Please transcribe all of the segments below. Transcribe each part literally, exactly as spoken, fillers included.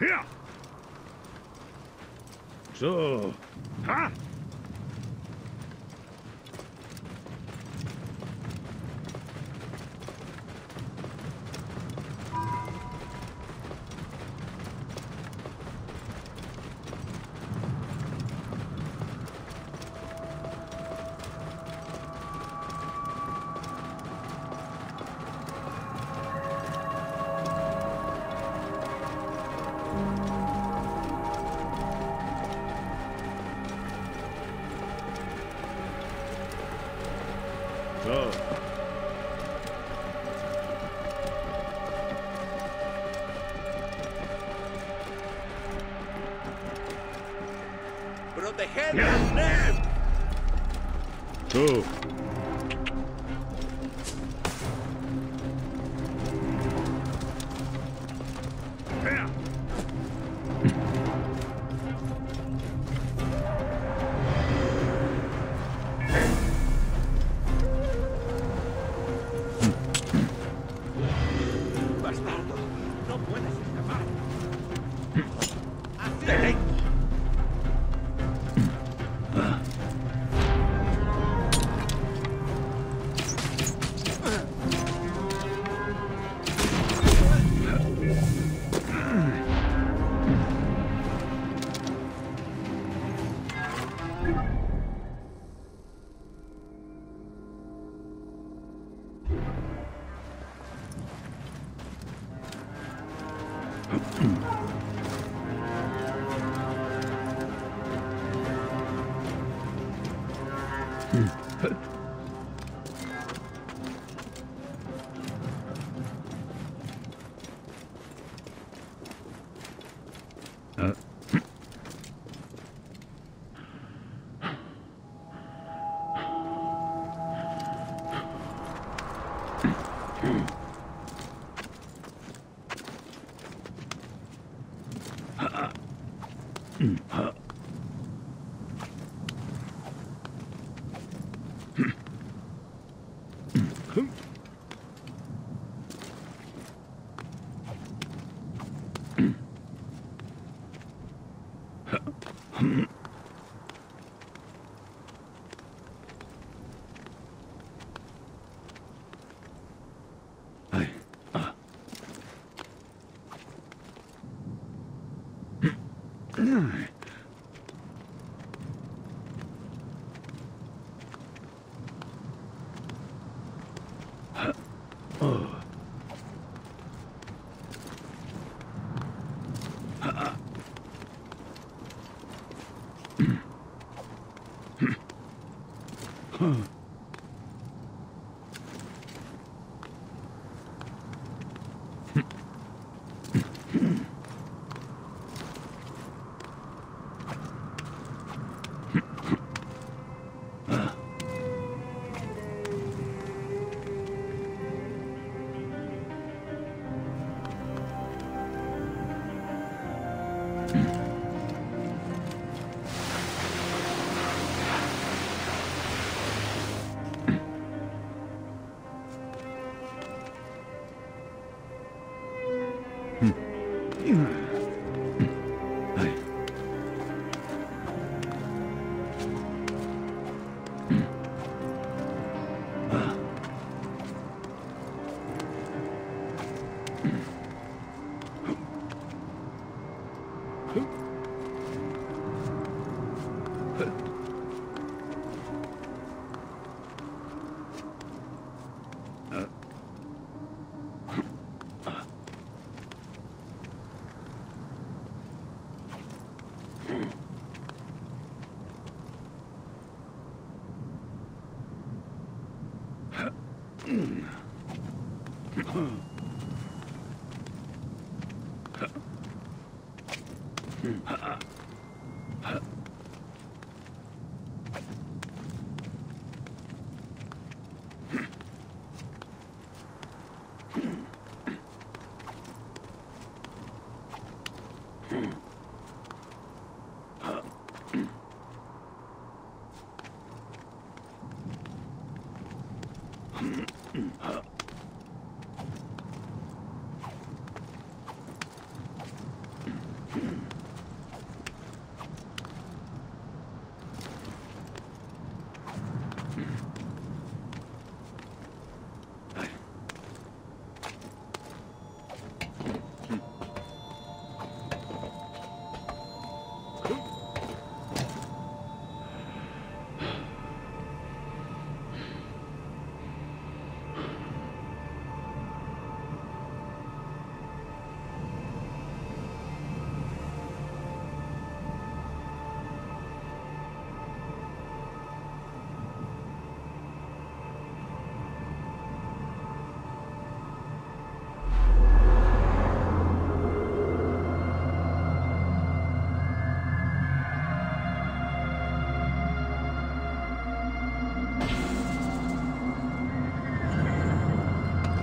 ¡Ja! ¡So! ¡Ja! So. ¡Proteged Ya. a Ned! So. ¡Ja! ¡Bastardo! ¡No puedes escapar! ¡Así! ¡Te tengo! Uh. Ay. Ah. Oh. Huh. Ay. Ah.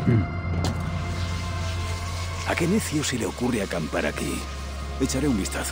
¿A qué necio se le ocurre acampar aquí? Echaré un vistazo.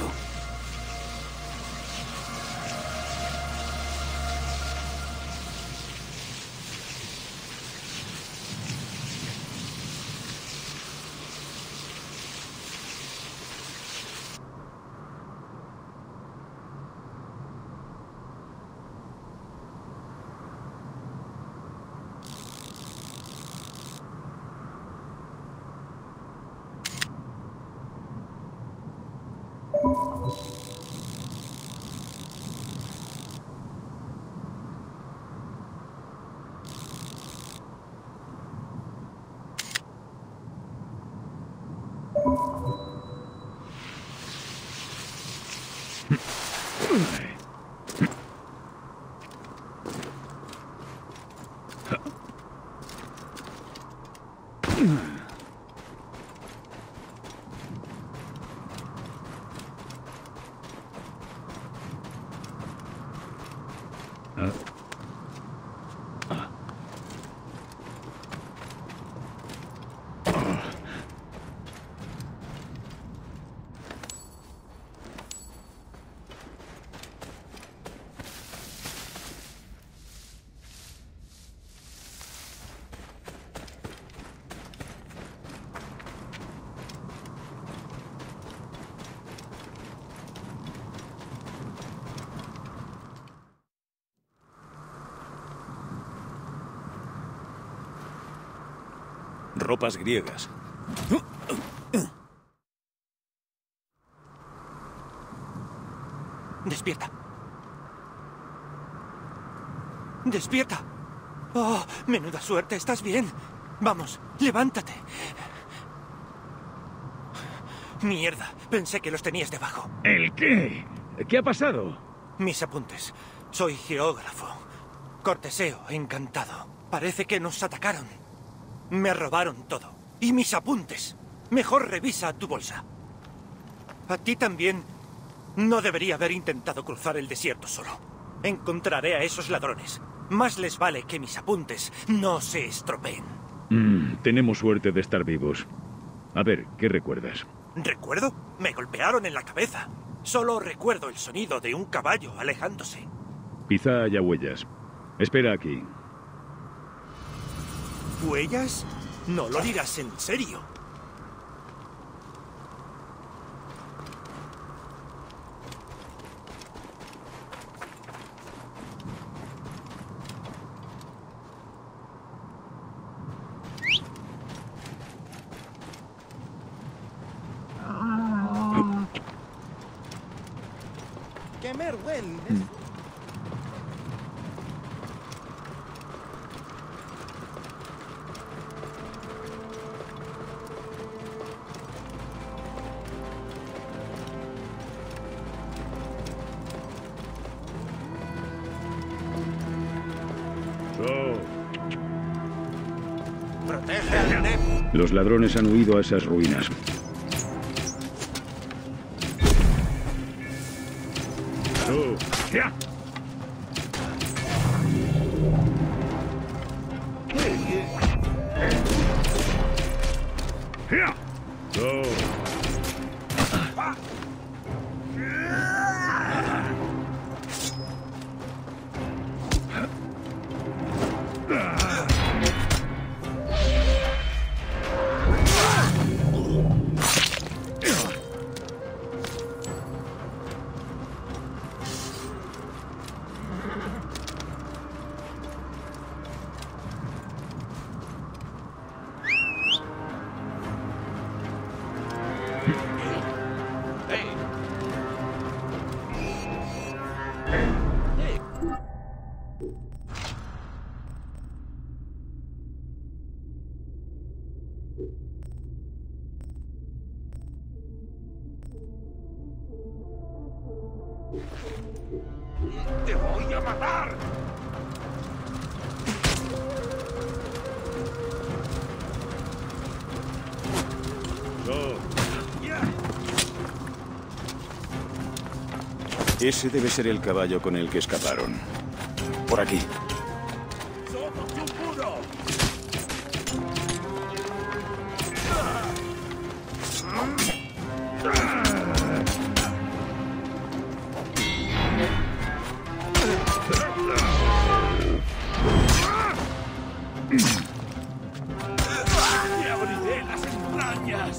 Ropas griegas. Despierta. Despierta. Oh, menuda suerte, ¿estás bien? Vamos, levántate. Mierda, pensé que los tenías debajo. ¿El qué? ¿Qué ha pasado? Mis apuntes. Soy geógrafo. Corteseo, encantado. Parece que nos atacaron. Me robaron todo. Y mis apuntes. Mejor revisa tu bolsa. A ti también. No debería haber intentado cruzar el desierto solo. Encontraré a esos ladrones. Más les vale que mis apuntes no se estropeen. Mm, tenemos suerte de estar vivos. A ver, ¿qué recuerdas? ¿Recuerdo? Me golpearon en la cabeza. Solo recuerdo el sonido de un caballo alejándose. Quizá haya huellas. Espera aquí. ¿Huellas? No lo dirás en serio. ¡Qué merhuel! Protege al Nep. Los ladrones han huido a esas ruinas. Oh, ya. Ya. Oh. ¡Te voy a matar! Ese debe ser el caballo con el que escaparon. Por aquí. ¡Somos un muro! ¡Te abriré las entrañas!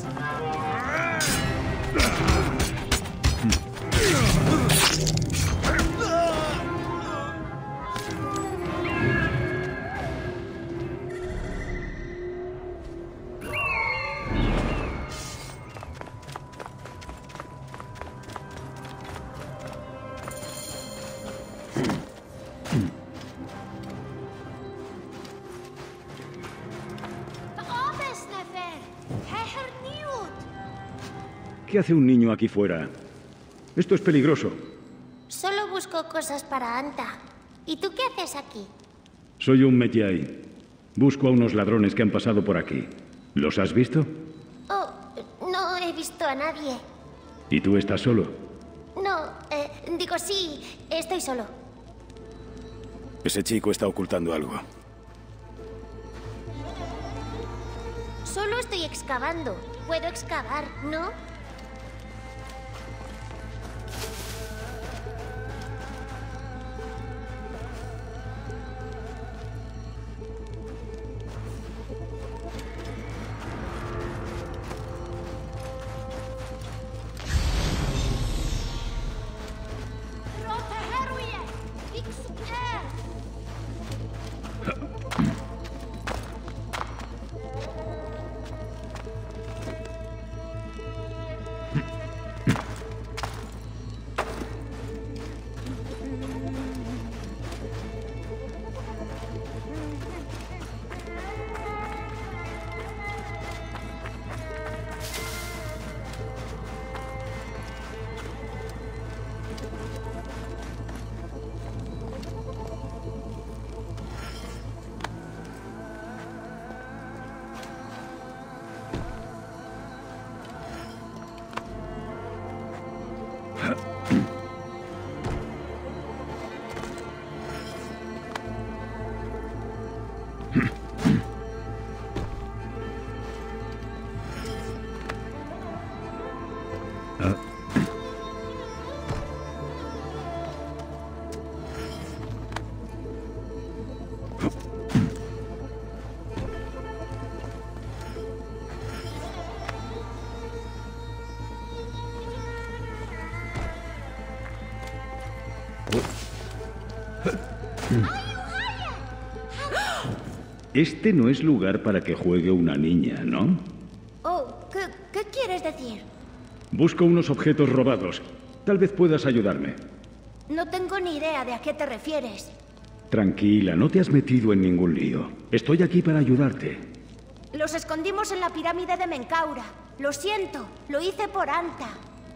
¿Qué hace un niño aquí fuera? Esto es peligroso. Solo busco cosas para Anta. ¿Y tú qué haces aquí? Soy un Medjay. Busco a unos ladrones que han pasado por aquí. ¿Los has visto? Oh, no he visto a nadie. ¿Y tú estás solo? No, eh, digo sí, estoy solo. Ese chico está ocultando algo. Solo estoy excavando. Puedo excavar, ¿no? Este no es lugar para que juegue una niña, ¿no? Oh, ¿qué, qué quieres decir? Busco unos objetos robados. Tal vez puedas ayudarme. No tengo ni idea de a qué te refieres. Tranquila, no te has metido en ningún lío. Estoy aquí para ayudarte. Los escondimos en la pirámide de Menkaura. Lo siento, lo hice por Anta.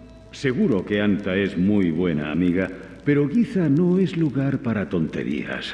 Seguro que Anta es muy buena amiga, pero Giza no es lugar para tonterías.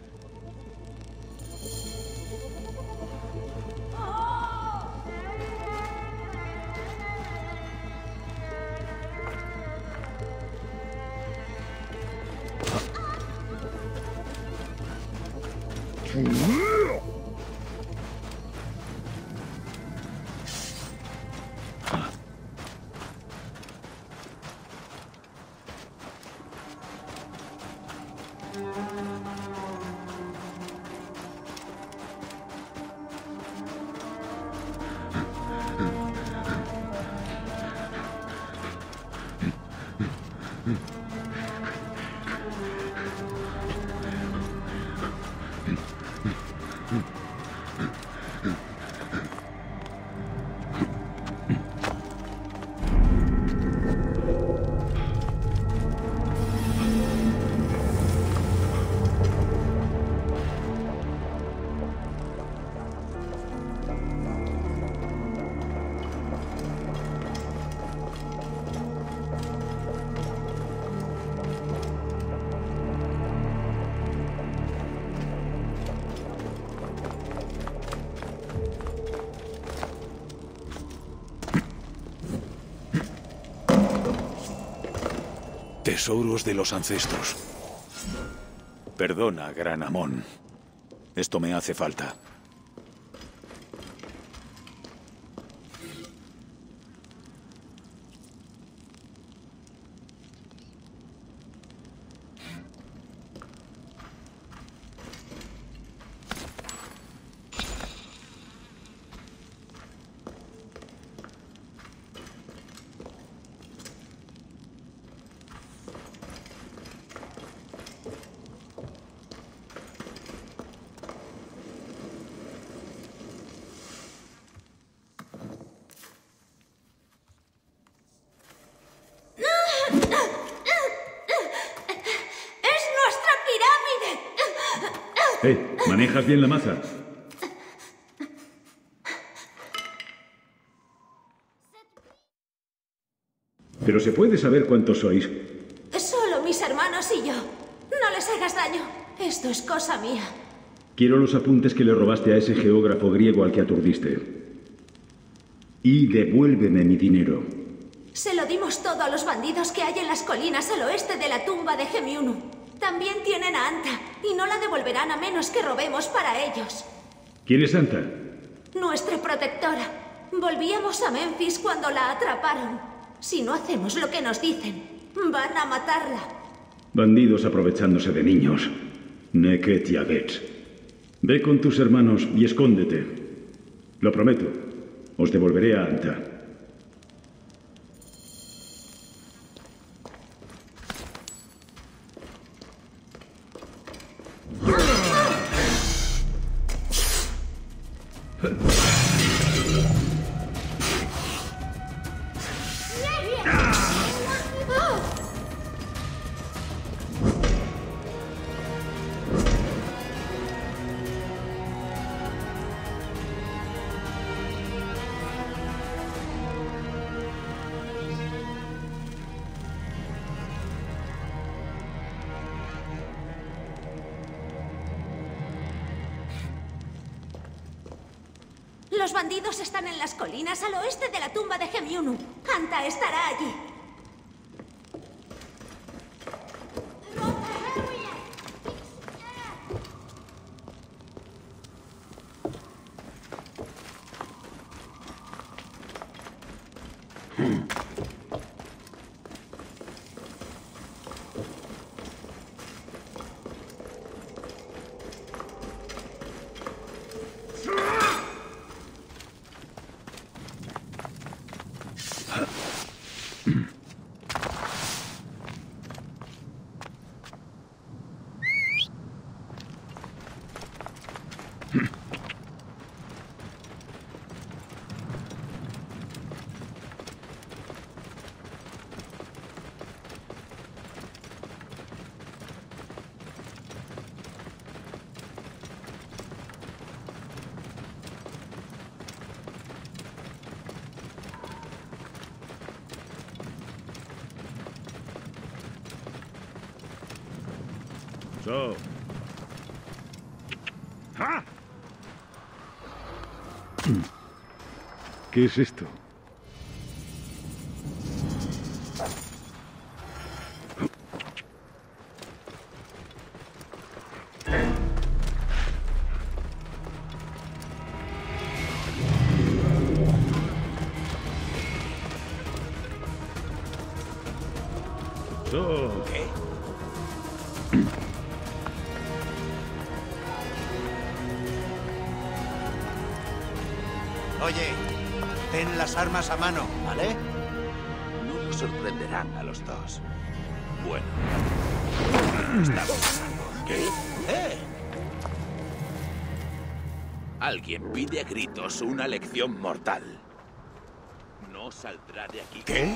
Tesoros de los ancestros. Perdona, Gran Amón. Esto me hace falta. ¿Manejas bien la maza? Pero se puede saber cuántos sois. Solo mis hermanos y yo. No les hagas daño. Esto es cosa mía. Quiero los apuntes que le robaste a ese geógrafo griego al que aturdiste. Y devuélveme mi dinero. Se lo dimos todo a los bandidos que hay en las colinas al oeste de la tumba de Gemiunu. También tienen a Anta, y no la devolverán a menos que robemos para ellos. ¿Quién es Anta? Nuestra protectora. Volvíamos a Memphis cuando la atraparon. Si no hacemos lo que nos dicen, van a matarla. Bandidos aprovechándose de niños. Neket Yaget. Ve con tus hermanos y escóndete. Lo prometo. Os devolveré a Anta. Los bandidos están en las colinas al oeste de la tumba de Gemiunu. Anta estará allí. So. ¡Ah! ¿Qué es esto? So. ¿Qué? Oye, ten las armas a mano, ¿vale? No nos sorprenderán a los dos. Bueno. Estamos pasando. ¿Qué? ¡Eh! Alguien pide a gritos una lección mortal. No saldrá de aquí. ¿Qué?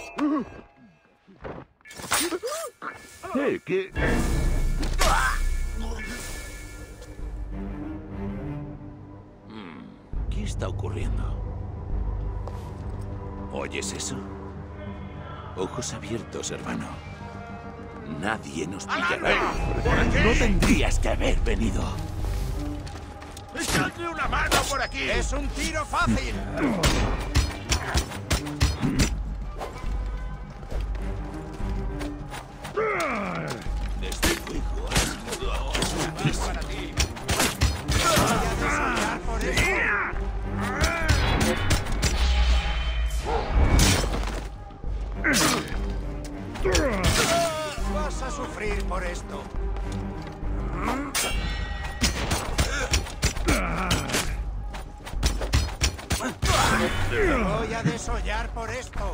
Eh, ¿qué? ¿Qué está ocurriendo? ¿Oyes eso? Ojos abiertos, hermano. Nadie nos pillará. No tendrías que haber venido. ¡Echadle una mano por aquí! ¡Es un tiro fácil! Desde luego has sido ahora para ti. Voy a desollar por esto. Vas a sufrir por esto. Voy a desollar por esto.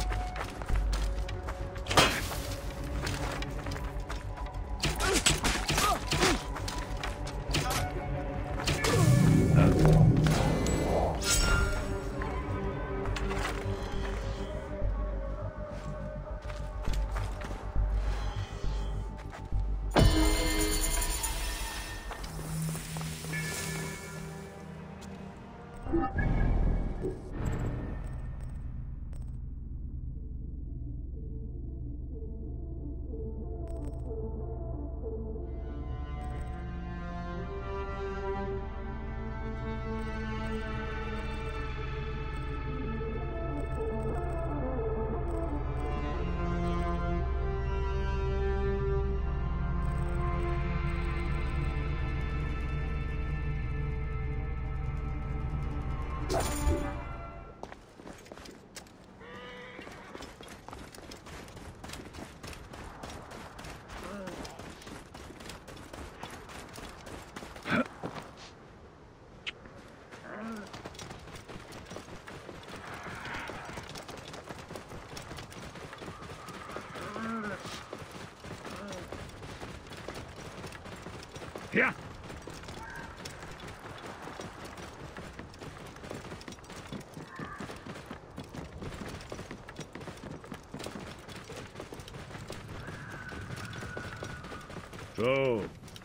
¡Ya! So.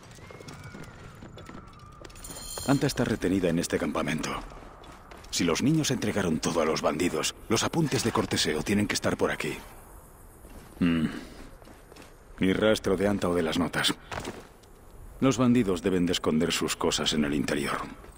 Anta está retenida en este campamento. Si los niños entregaron todo a los bandidos, los apuntes de corteseo tienen que estar por aquí. Mm. Ni rastro de Anta o de las notas. Los bandidos deben de esconder sus cosas en el interior.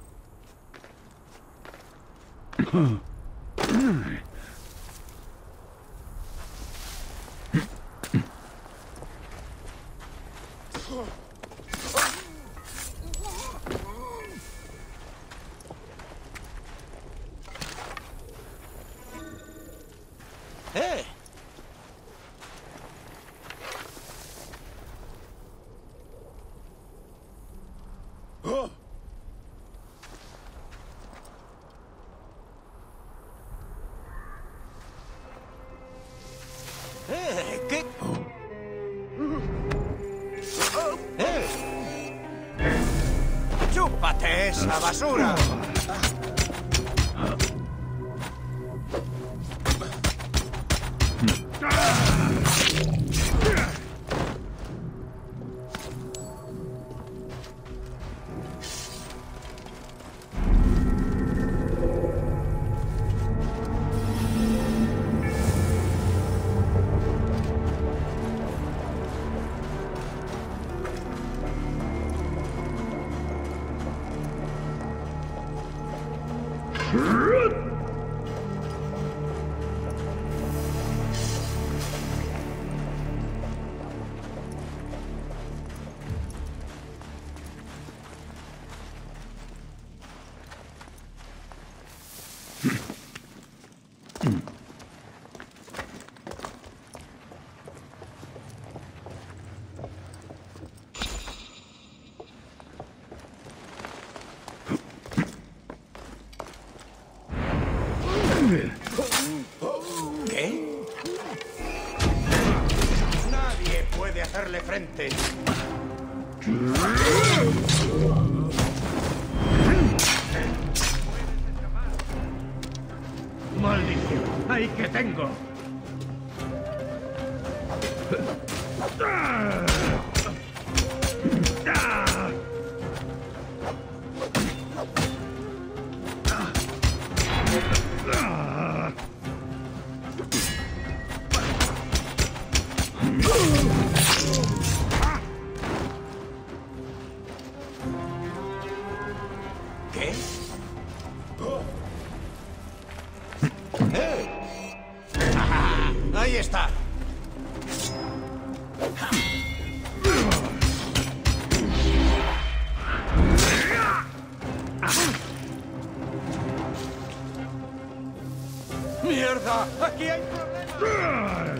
¡Eh! ¡Eh! ¿Qué? ¡Eh! ¡Chúpate esa basura! ¿Qué? Nadie puede hacerle frente. ¡Maldición! ¡Ahí que tengo! ¿Qué? ¡Eh! ¡Ajá! ¡Ahí está! ¡Mierda! ¡Aquí hay problemas!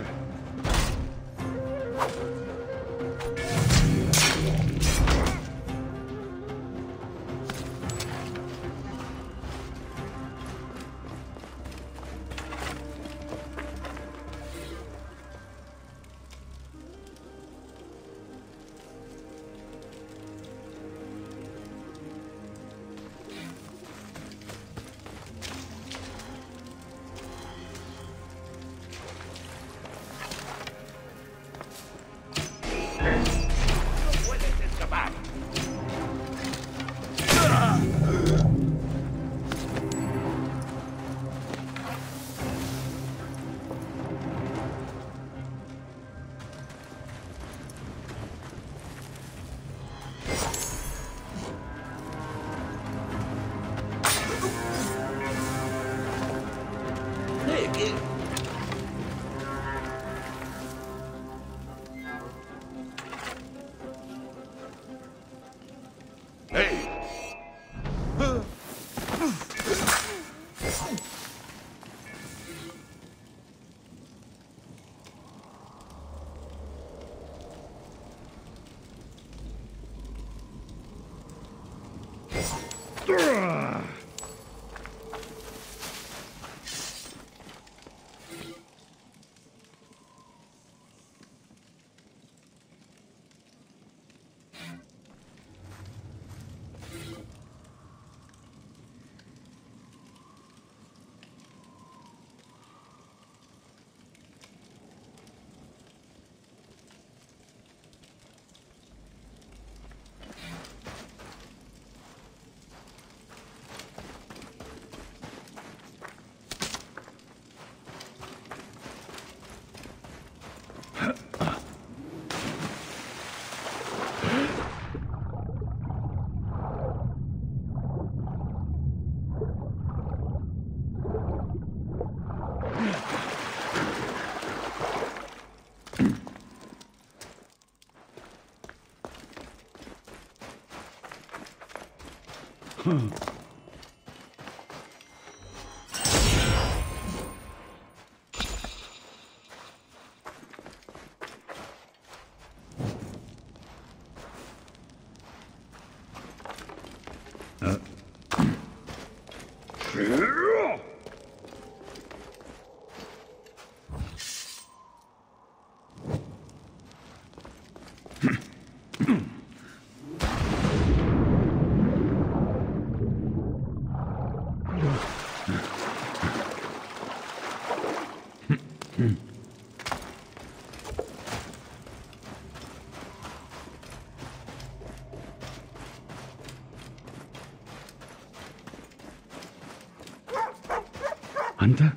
¿Anta?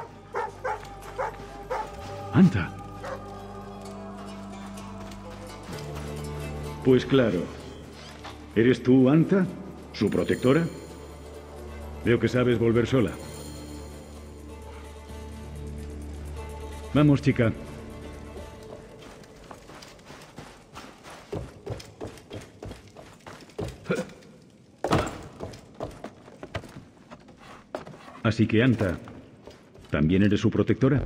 ¿Anta? Pues claro. ¿Eres tú, Anta? ¿Su protectora? Veo que sabes volver sola. Vamos, chica. Así que, Anta, ¿también eres su protectora?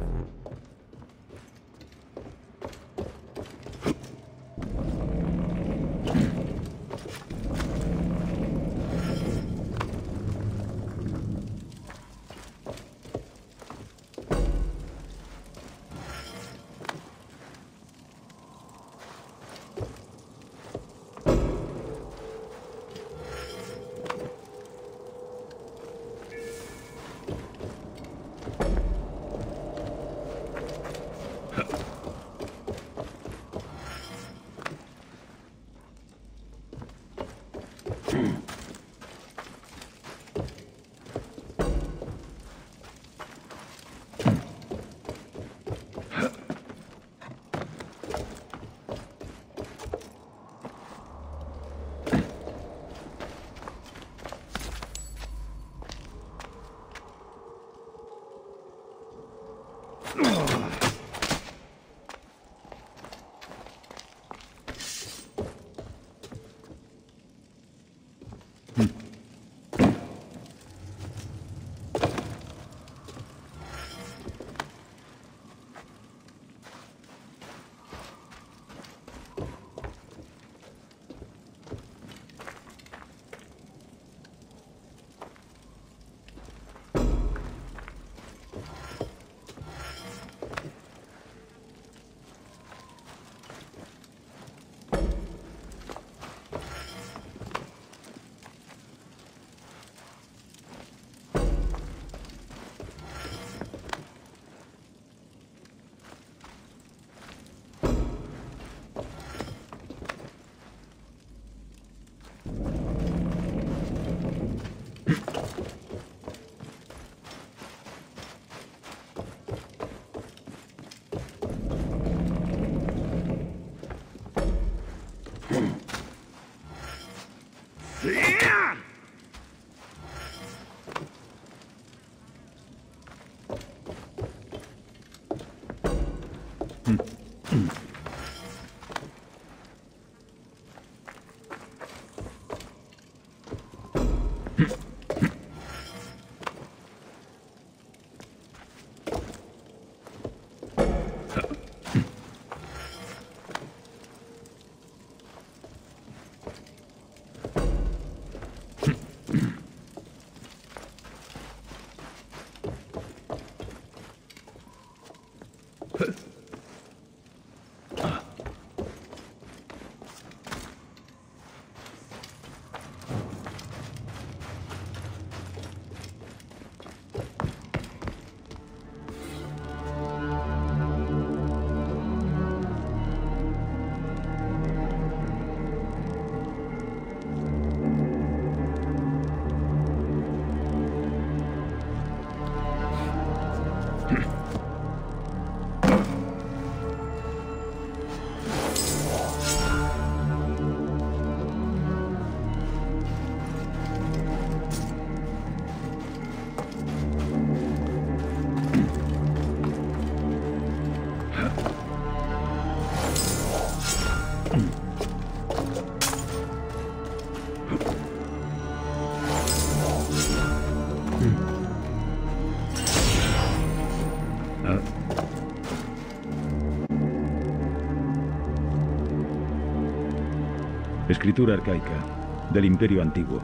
Escritura arcaica, del Imperio Antiguo.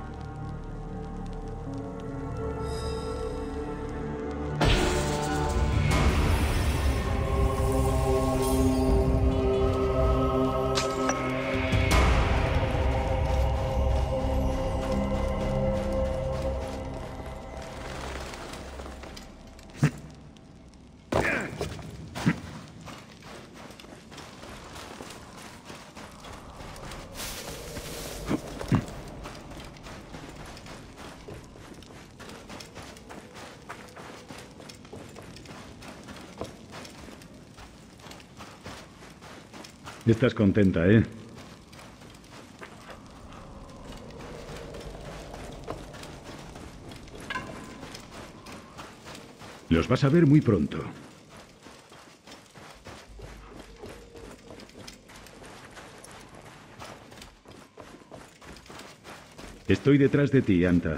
Estás contenta, ¿eh? Los vas a ver muy pronto. Estoy detrás de ti, Anta.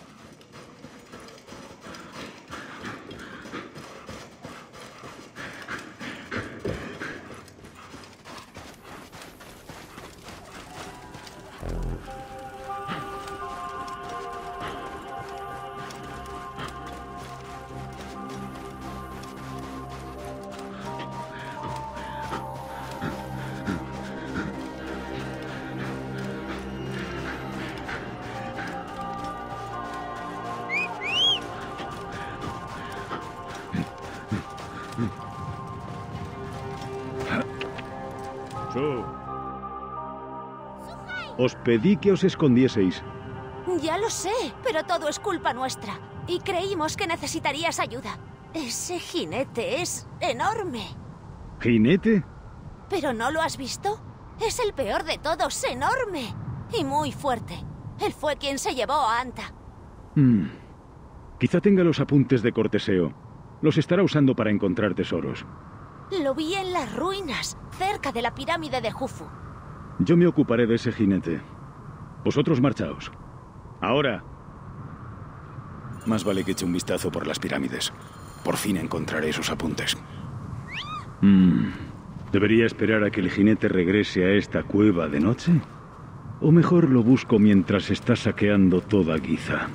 Os pedí que os escondieseis. Ya lo sé, pero todo es culpa nuestra. Y creímos que necesitarías ayuda. Ese jinete es enorme. ¿Jinete? ¿Pero no lo has visto? Es el peor de todos, enorme. Y muy fuerte. Él fue quien se llevó a Anta. Hmm. Quizá tenga los apuntes de Corteseo. Los estará usando para encontrar tesoros. Lo vi en las ruinas, cerca de la pirámide de Jufu. Yo me ocuparé de ese jinete. Vosotros marchaos. Ahora. Más vale que eche un vistazo por las pirámides. Por fin encontraré esos apuntes. Mm. ¿Debería esperar a que el jinete regrese a esta cueva de noche? ¿O mejor lo busco mientras está saqueando toda Giza?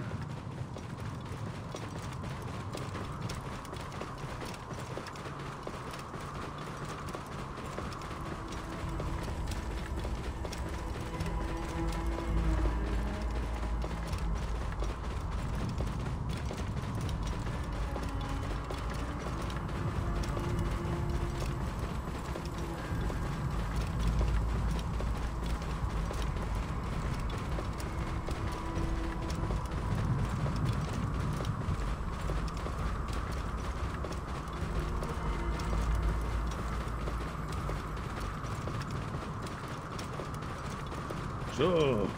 So.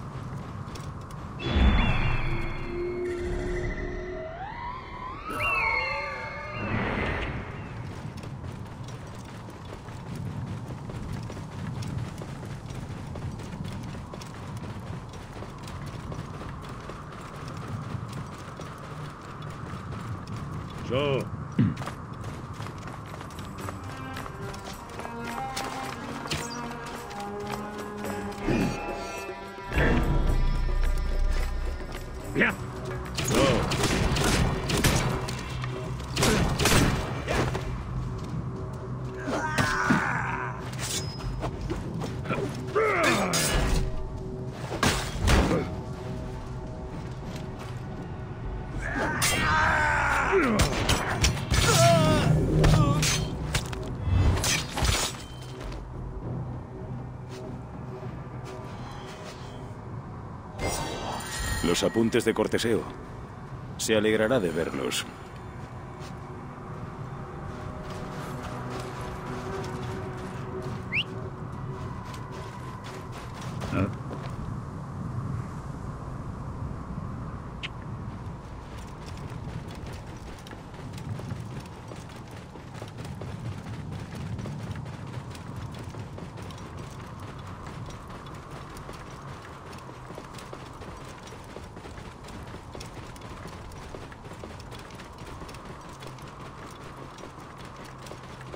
So. Yeah. Los apuntes de Corteseo. Se alegrará de verlos. ¿Ah?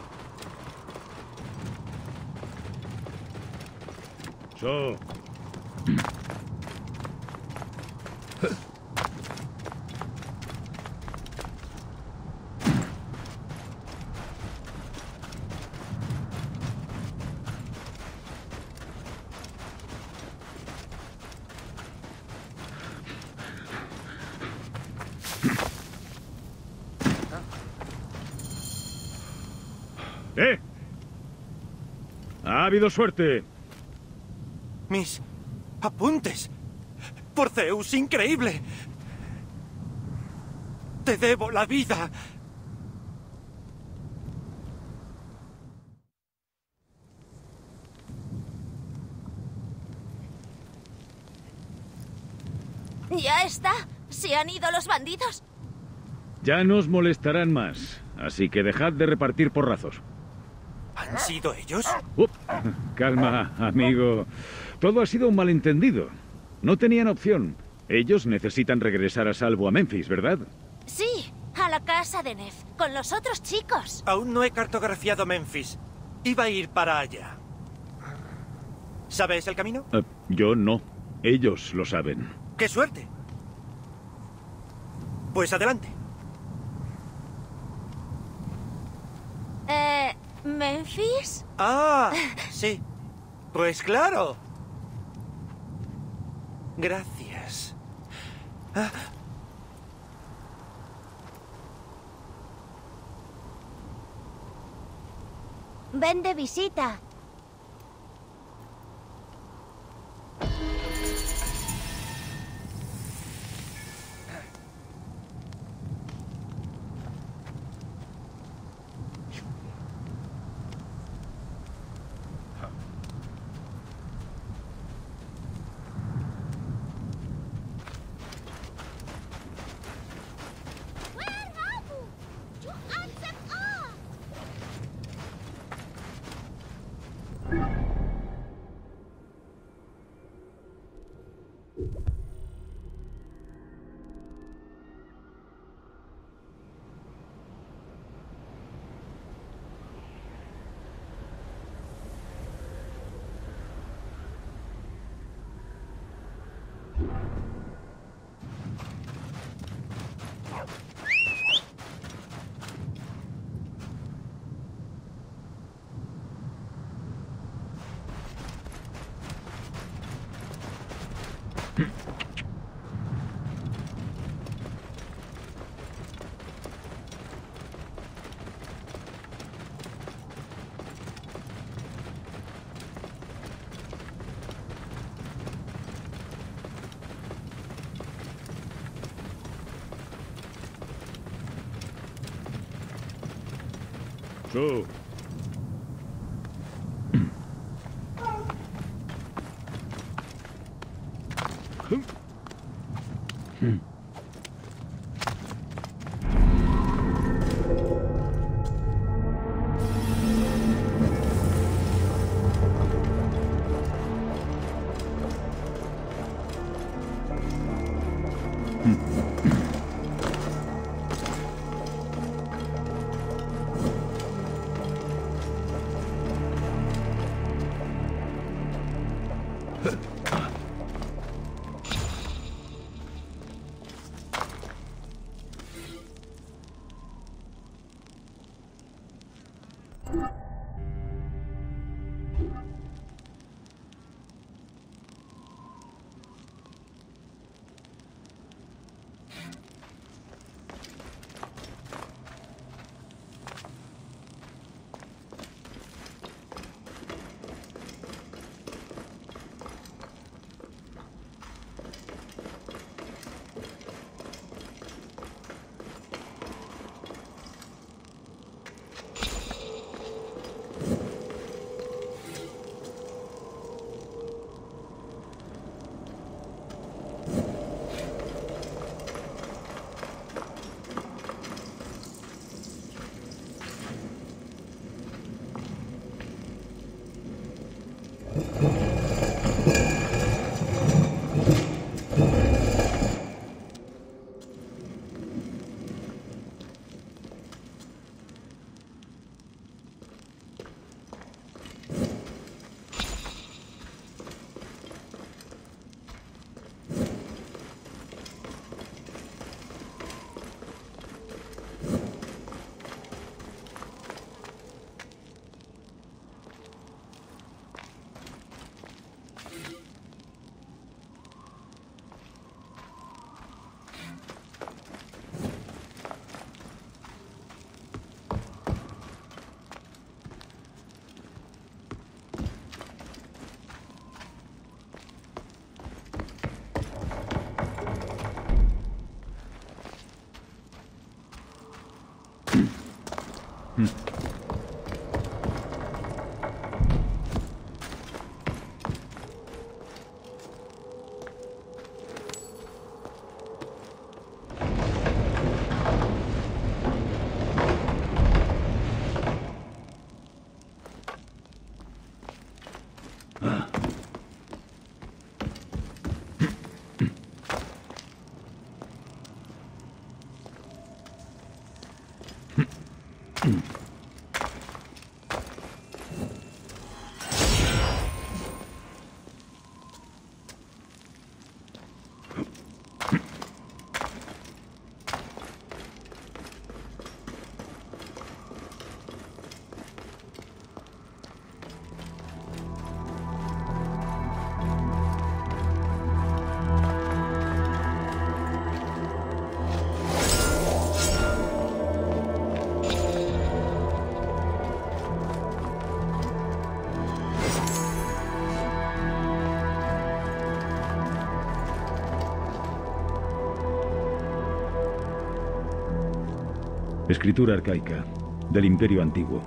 So. ¡Eh! Ha habido suerte. Mis apuntes. Por Zeus, increíble. Te debo la vida. ¿Ya está? ¿Se han ido los bandidos? Ya nos molestarán más, así que dejad de repartir porrazos. ¿Han sido ellos? Uh, calma, amigo. Todo ha sido un malentendido. No tenían opción. Ellos necesitan regresar a salvo a Memphis, ¿verdad? Sí, a la casa de Nef, con los otros chicos. Aún no he cartografiado Memphis. Iba a ir para allá. ¿Sabes el camino? Uh, yo no. Ellos lo saben. ¡Qué suerte! Pues adelante. Eh, ¿Memphis? Ah, sí. Pues claro. Gracias. Ah. Ven de visita. So. Mm. Escritura arcaica del Imperio Antiguo.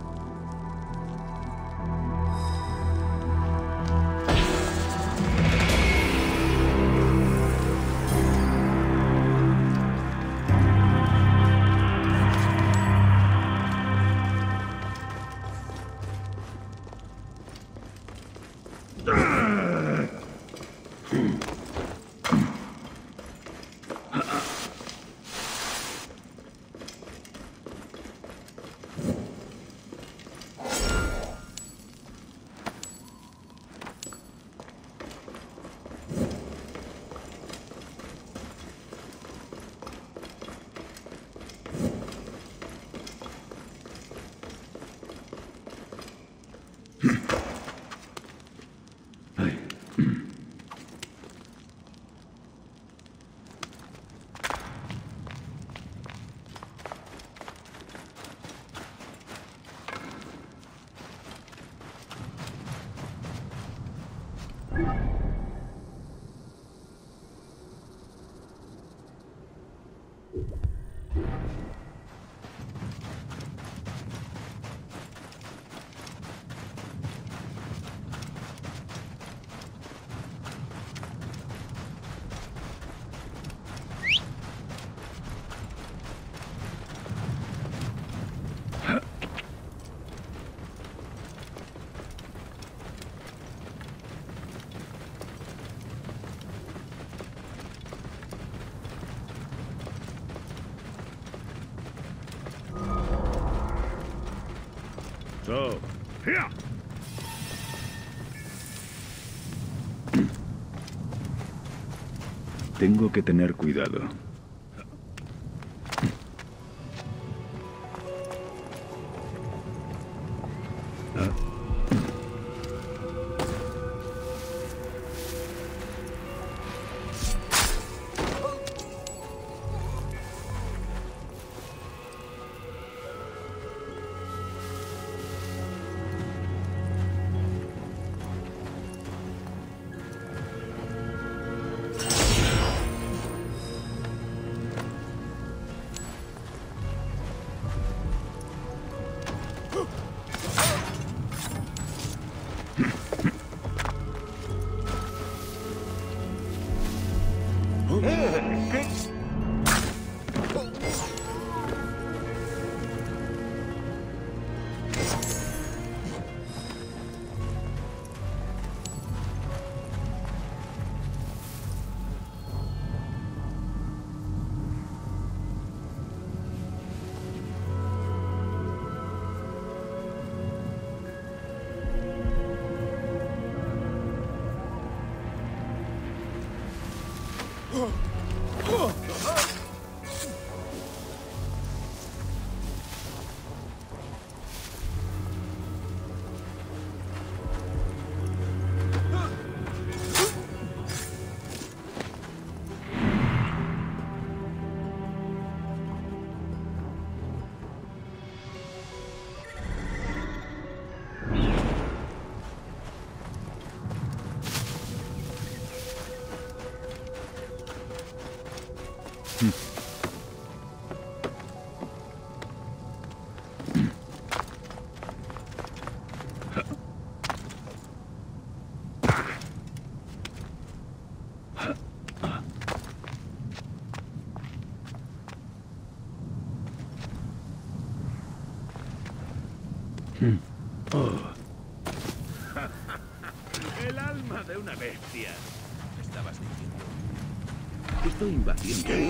So. Here. Tengo que tener cuidado. ¿Ah? Hmm. Oh. El alma de una bestia. Estabas diciendo. Estoy impaciente.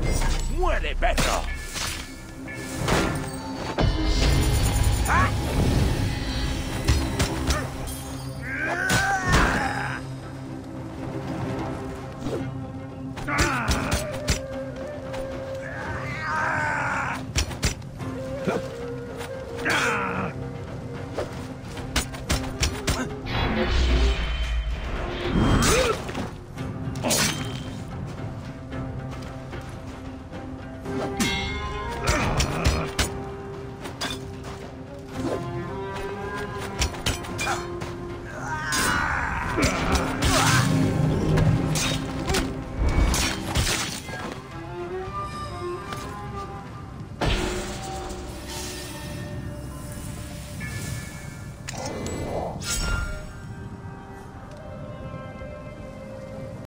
¡Muere, perro! ¡Ah!